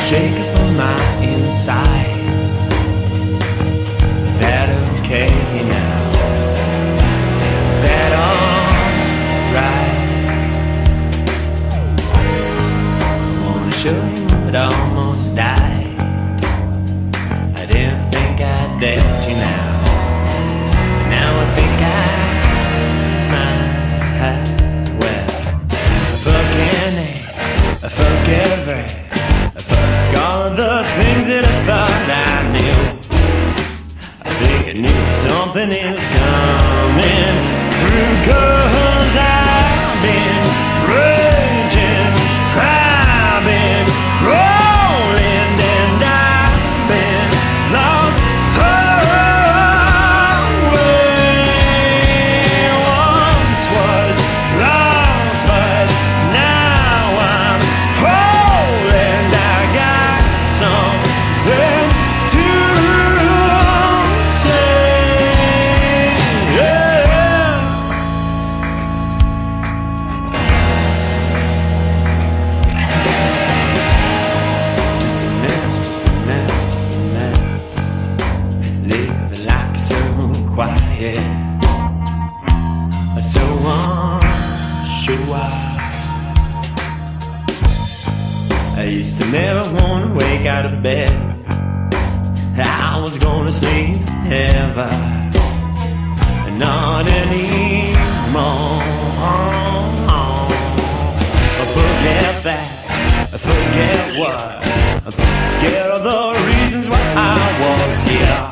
shake up on my insides. Is that okay now? Is that alright? I wanna show you it almost died. I didn't think I'd dare to now, but now I think I might. Well, fuck any, fuck every, fuck all of the things that I thought I knew. I think I knew something is coming through, 'cause I've been raging, I've been rolling, and I've been lost away. Once was lost, but now I'm whole, and I got something to say. Yeah. Just a mess, just a mess, just a mess. Living like so quiet, so unsure. I used to never want to wake out of bed. I was gonna sleep ever, not anymore. Forget that, forget what, forget all the reasons why I was here.